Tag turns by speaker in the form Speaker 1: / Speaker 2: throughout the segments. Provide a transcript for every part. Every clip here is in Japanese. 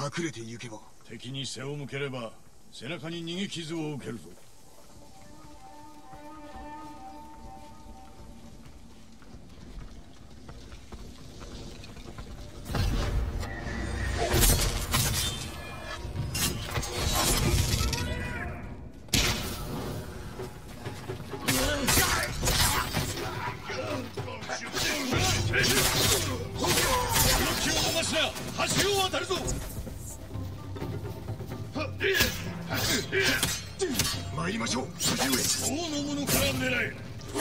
Speaker 1: 隠れて行けば。
Speaker 2: 敵に背を向ければ背中に逃げ傷を受けるぞ。
Speaker 3: 橋を渡るぞ。
Speaker 1: 参りましょう、父上。
Speaker 2: 王の者から狙え。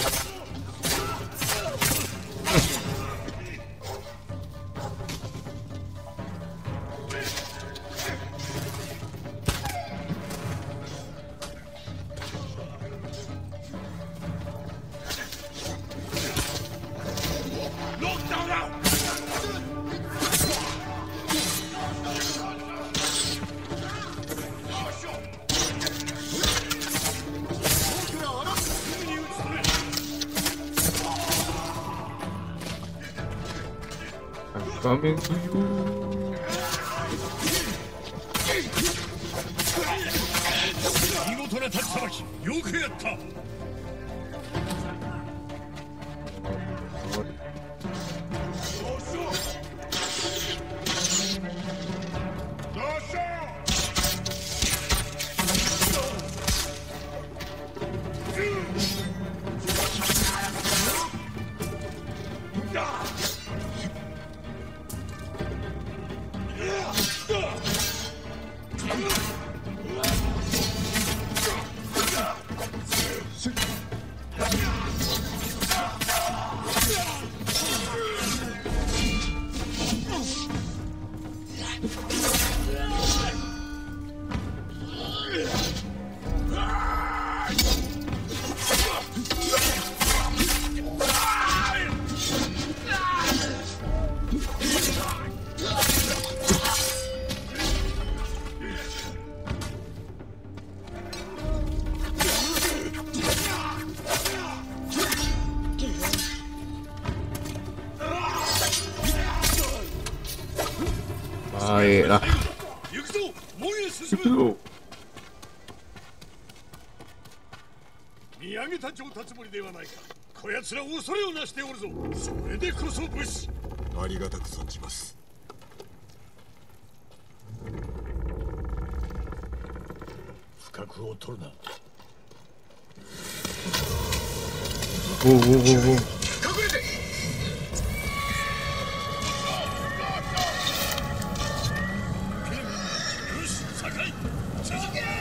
Speaker 4: 画面不要。
Speaker 2: 見事な立ちさばき、よくやった。
Speaker 4: あ、ええな。
Speaker 2: 行くぞ、門へ進
Speaker 4: 行くぞ。
Speaker 2: 見上げた城たつもりではないか。こやつら恐れをなしておるぞ。それでこそ武士。
Speaker 1: ありがたく存じます。
Speaker 2: 不覚を取るな。
Speaker 4: おおおおお。
Speaker 1: 隠れて。
Speaker 2: よし、酒井、続け。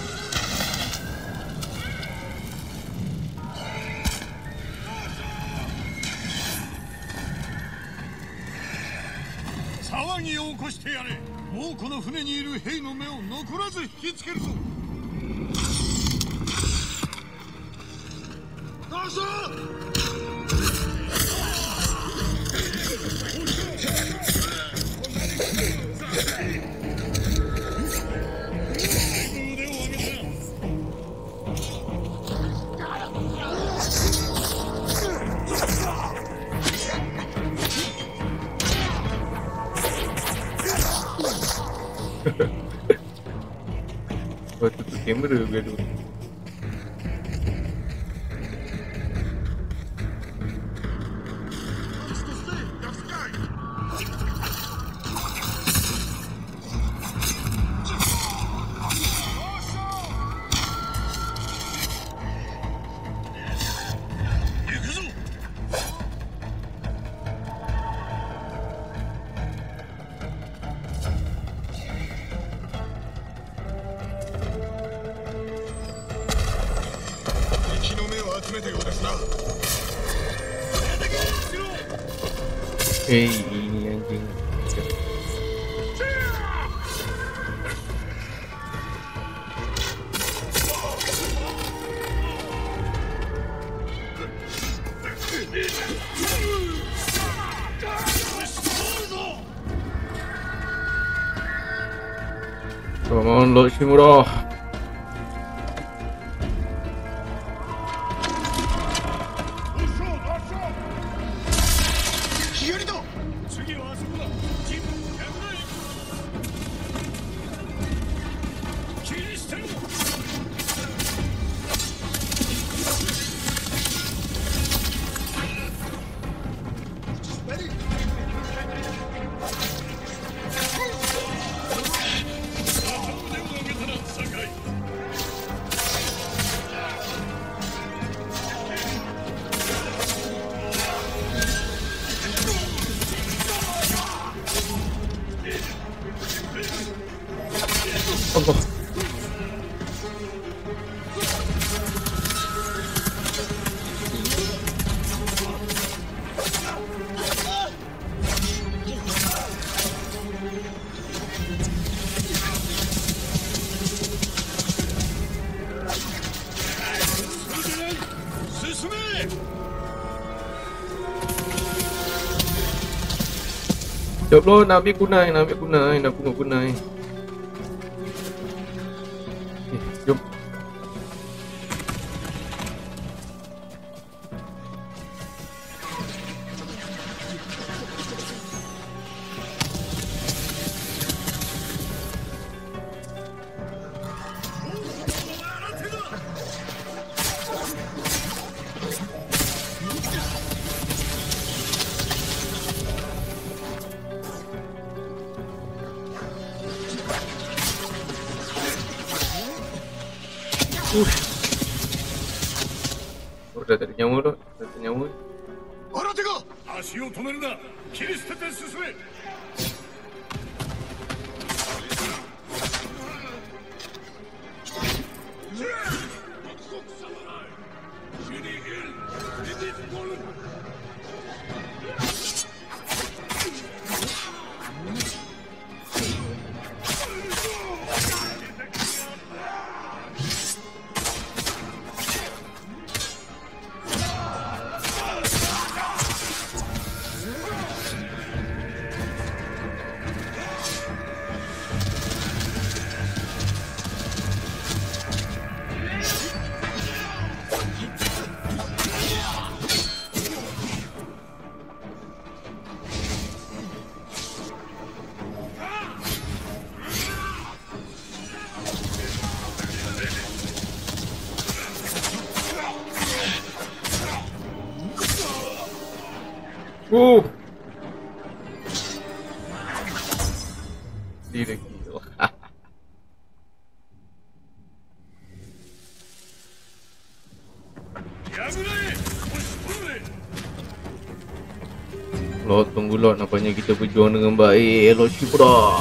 Speaker 2: 騒ぎを起こしてやれ。もうこの船にいる兵の目を残らず引きつけるぞ。どうぞ。
Speaker 4: これちょっと煙る上で。
Speaker 1: 集めたようですな。
Speaker 4: いいエンジン。Come on, Loshimura. Allah. Jom lo, nak ambil kunai, nak bunga kunai. Jom. Dah tak ada nyawa dah. Tak ada nyawa.
Speaker 1: 新手が
Speaker 2: 足を止めるな。切り捨てて進め。Dia gila. Lot, tunggu lot, nampaknya kita berjuang dengan baik. Lot Shimura.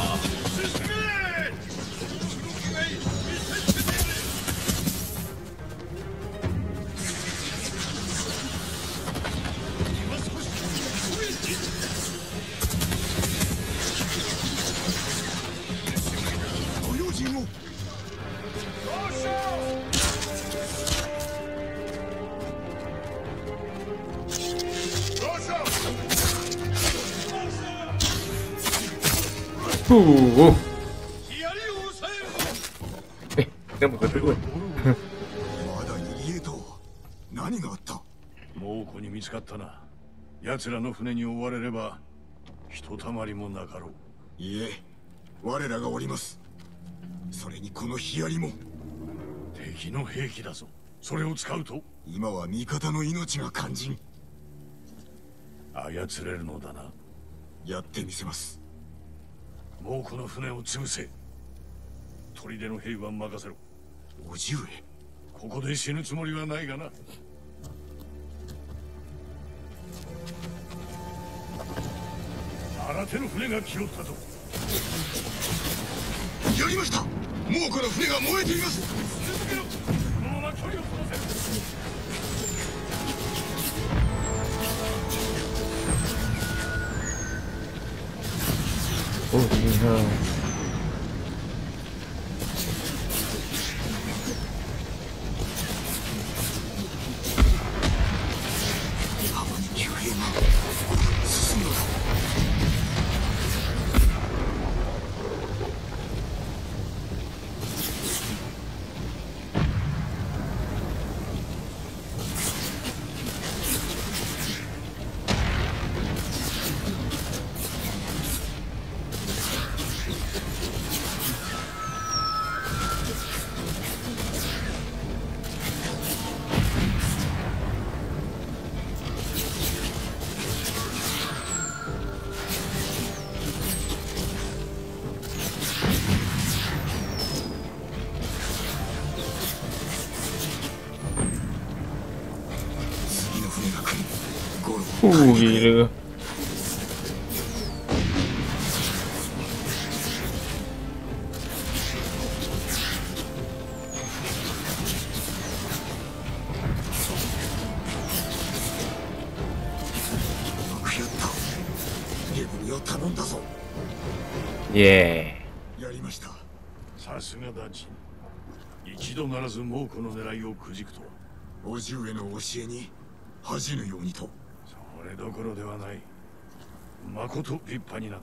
Speaker 2: Kenapa kau turun?
Speaker 1: まだ入江と何があった？
Speaker 2: 猛虎に見つかったな。奴らの船に追われればひとたまりもなかろう。
Speaker 1: いえ、我らがおります。それにこのヒアリも
Speaker 2: 敵の兵器だぞ。それを使うと
Speaker 1: 今は味方の命が肝心。
Speaker 2: 操れるのだな。
Speaker 1: やってみせます。
Speaker 2: 猛虎の船を潰せ。砦の兵は任せろ。
Speaker 1: 叔父上、
Speaker 2: ここで死ぬつもりはないがな。新手の船が来よったぞ。
Speaker 1: やりました。猛虎の船が燃えています。
Speaker 2: 続けろ。このまま距離を取らせる。
Speaker 4: Oh, iya. gila. イエ
Speaker 1: やりました。
Speaker 2: さすがダチ。一度ならず猛虎の狙いをくじくとは。
Speaker 1: 叔父上の教えに恥じぬようにと。
Speaker 2: それどころではない。まこと立派になった。